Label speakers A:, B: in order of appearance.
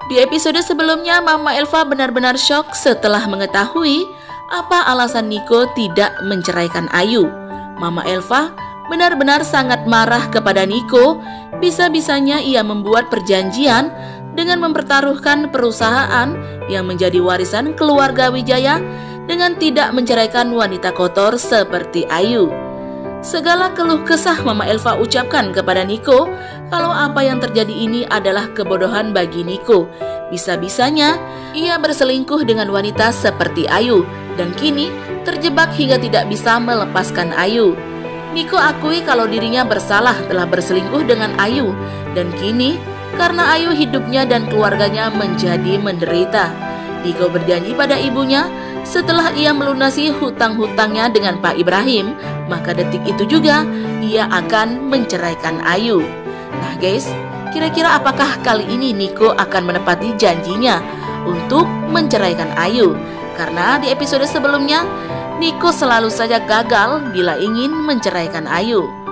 A: Di episode sebelumnya, Mama Elva benar-benar syok setelah mengetahui apa alasan Niko tidak menceraikan Ayu. Mama Elva benar-benar sangat marah kepada Niko. Bisa-bisanya ia membuat perjanjian dengan mempertaruhkan perusahaan yang menjadi warisan keluarga Wijaya dengan tidak menceraikan wanita kotor seperti Ayu. Segala keluh kesah Mama Elva ucapkan kepada Niko kalau apa yang terjadi ini adalah kebodohan bagi Niko. Bisa-bisanya ia berselingkuh dengan wanita seperti Ayu dan kini terjebak hingga tidak bisa melepaskan Ayu. Niko akui kalau dirinya bersalah telah berselingkuh dengan Ayu dan kini karena Ayu hidupnya dan keluarganya menjadi menderita. Niko berjanji pada ibunya setelah ia melunasi hutang-hutangnya dengan Pak Ibrahim, maka detik itu juga ia akan menceraikan Ayu. Nah guys, kira-kira apakah kali ini Niko akan menepati janjinya untuk menceraikan Ayu? Karena di episode sebelumnya Niko selalu saja gagal bila ingin menceraikan Ayu.